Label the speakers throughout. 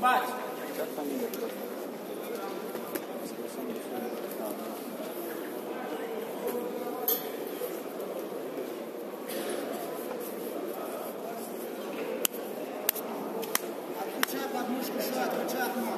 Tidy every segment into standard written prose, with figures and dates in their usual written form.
Speaker 1: Как фамилия просто?
Speaker 2: Отключай подмышку, все, отключай окно.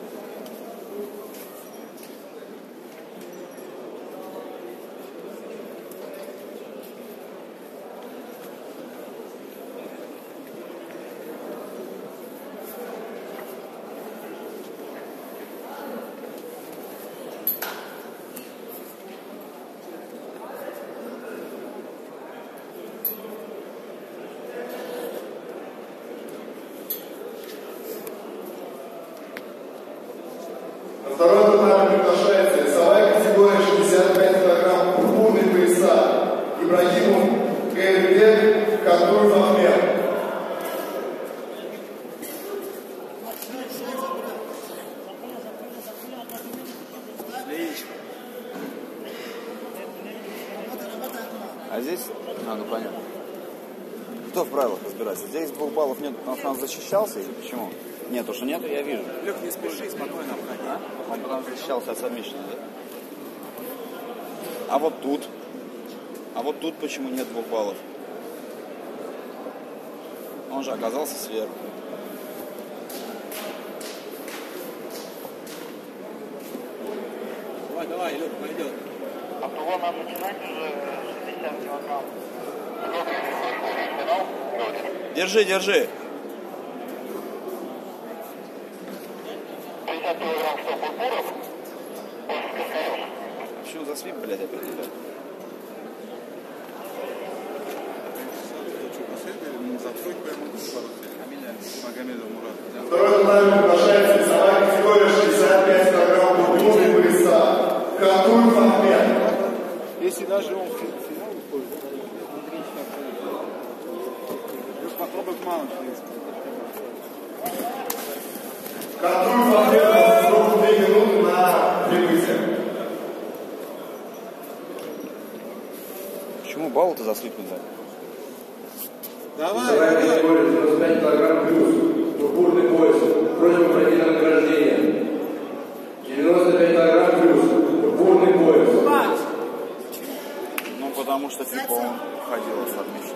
Speaker 3: На второй татами приглашается весовая категория 65 кг пурпурные пояса. Ибрагимов Гайрбек Кадруев Ахмед.
Speaker 1: А здесь? Ну понятно. Кто в правилах разбирается? Здесь 2 баллов нет, потому что он защищался или почему? Нет, уж нету, я вижу.
Speaker 4: Лех, не спеши, спокойно обходи.
Speaker 1: А? Он потом защищался от сабмишена, да? А вот тут? А вот тут почему нет 2 баллов? Он же оказался сверху.
Speaker 4: Давай, давай, Лех, пойдет.
Speaker 5: Абдулла, нам начинать уже 60 килограмм.
Speaker 1: Держи, держи.
Speaker 5: 50 килограмм что, пурпуров?
Speaker 1: Почему за свип, блядь, опять идет?
Speaker 4: Магомедов Мурат.
Speaker 3: Второй татами приглашается весовая категория 65 кг пурпурные пояса. Кадруев Ахмед.
Speaker 4: Если даже он в финал выходит, попробуй к малым, в принципе.
Speaker 3: Кадруев Ахмед срок 2 минуты на прибытие.
Speaker 1: Почему баллы-то за свип не дали?
Speaker 4: Давай,
Speaker 6: Весовая
Speaker 4: давай.
Speaker 6: категория 95 кг плюс, пурпурный пояс, просьба пройти на награждение. 95 кг плюс, пурпурный пояс.
Speaker 1: Ну, потому что, типа, он ходил от сабмишена.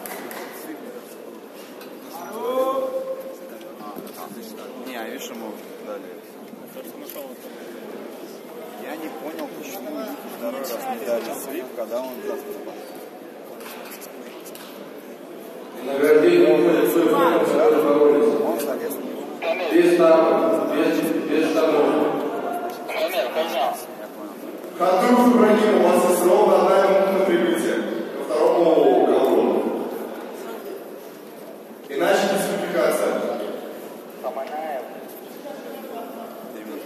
Speaker 1: Не, а видишь, ему дали. Я не понял, почему второй раз не дали свип, когда он заступал.
Speaker 6: Награждение уходит в боролись.
Speaker 1: Он залез в него.
Speaker 6: Без штампа, без штампов.
Speaker 5: Камер, камер.
Speaker 1: Я понял.
Speaker 3: Кадруев Ибрагимов, у вас есть ровно 1 минута на прибытие. Ко второму колону. Иначе дисквалификация.
Speaker 5: Помогаем.
Speaker 1: 3 минуты.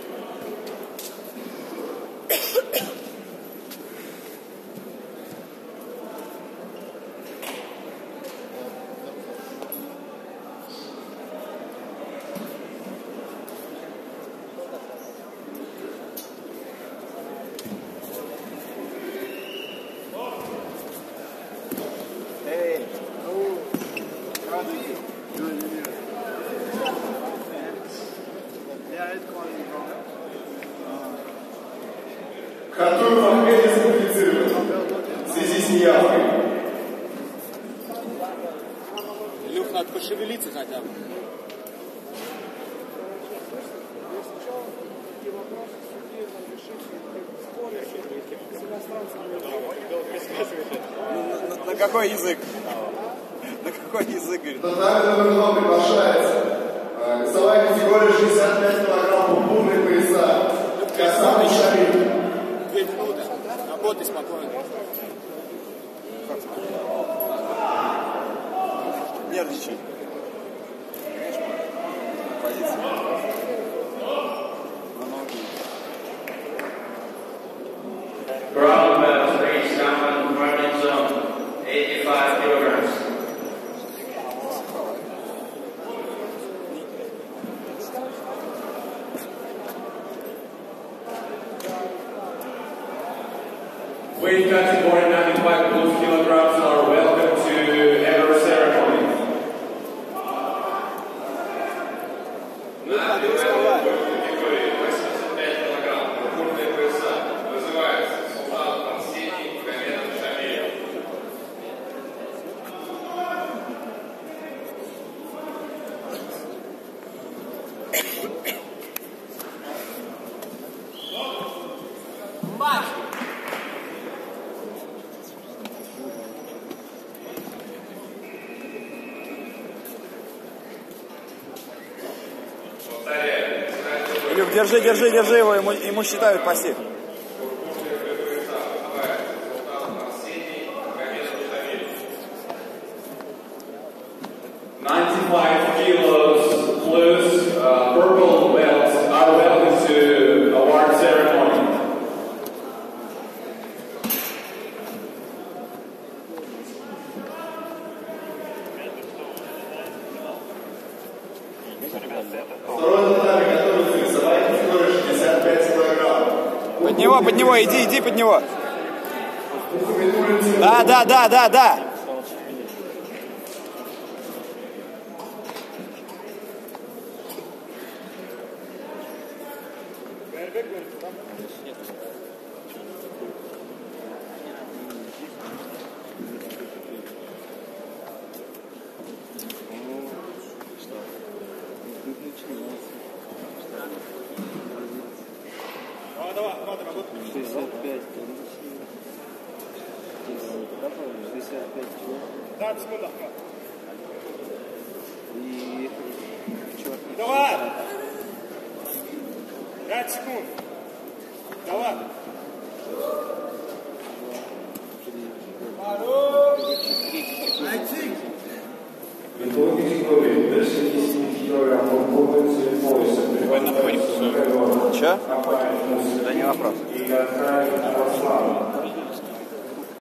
Speaker 1: Эй!
Speaker 3: Кадруев Ахмед дисквалифицирован в связи с неявкой.
Speaker 4: Илюх, надо пошевелиться хотя бы.
Speaker 1: На какой язык? На какой язык, говорит?
Speaker 3: Татами номер 2 приглашается весовая категория 65 кг пурпурные пояса. Касан Шариф.
Speaker 4: 2 минуты. Работай спокойно.
Speaker 1: Нервничай. Позиция. На ноги.
Speaker 6: Brown belt, range down, running zone, 85 kilograms. Weight category 95 plus kilograms are welcome to ever ceremony.
Speaker 1: держи его, ему считают пассив.
Speaker 6: Kilos plus purple belts are welcome to award ceremony.
Speaker 3: Второй татами готовится весовая категория 65 килограмм.
Speaker 1: Под него, иди под него. Да.
Speaker 4: Давай, работай.
Speaker 7: 65. 65 кило.
Speaker 4: 15 секунд.
Speaker 7: И черный.
Speaker 4: Давай! 5 секунд. Давай.
Speaker 6: В итоге категории до 70 килограмм пробуется пояса.
Speaker 1: Че? Да не вопрос.
Speaker 6: И Гатхай Ярослава.